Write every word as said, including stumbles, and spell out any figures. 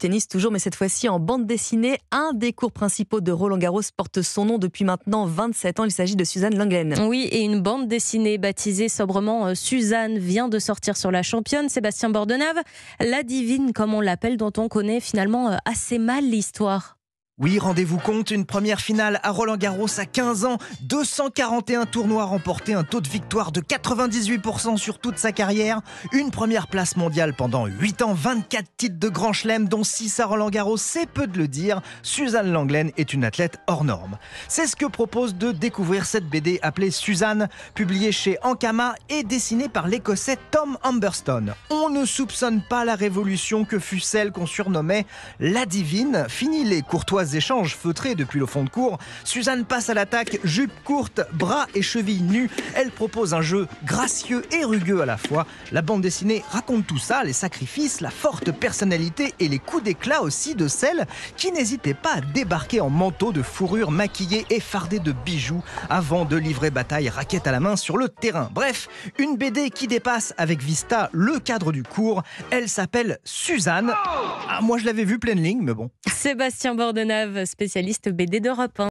tennis toujours, mais cette fois-ci en bande dessinée. Un des cours principaux de Roland Garros porte son nom depuis maintenant vingt-sept ans. Il s'agit de Suzanne Lenglen. Oui, et une bande dessinée baptisée sobrement Suzanne vient de sortir sur la championne, Sébastien Bordenave. La divine, comme on l'appelle, dont on connaît finalement assez mal l'histoire. Oui, rendez-vous compte, une première finale à Roland-Garros à quinze ans, deux cent quarante et un tournois remportés, un taux de victoire de quatre-vingt-dix-huit pour cent sur toute sa carrière, une première place mondiale pendant huit ans, vingt-quatre titres de Grand Chelem, dont six à Roland-Garros, c'est peu de le dire. Suzanne Lenglen est une athlète hors norme. C'est ce que propose de découvrir cette B D appelée Suzanne, publiée chez Ankama et dessinée par l'Écossais Tom Humberstone. On ne soupçonne pas la révolution que fut celle qu'on surnommait la divine. Fini les courtois échanges feutrés depuis le fond de cours. Suzanne passe à l'attaque, jupe courte, bras et chevilles nus. Elle propose un jeu gracieux et rugueux à la fois. La bande dessinée raconte tout ça, les sacrifices, la forte personnalité et les coups d'éclat aussi de celle qui n'hésitait pas à débarquer en manteau de fourrure maquillée et fardée de bijoux avant de livrer bataille raquette à la main sur le terrain. Bref, une B D qui dépasse avec Vista le cadre du cours. Elle s'appelle Suzanne. Ah, moi je l'avais vue pleine ligne, mais bon. Sébastien Bordenave, spécialiste B D d'Europe un.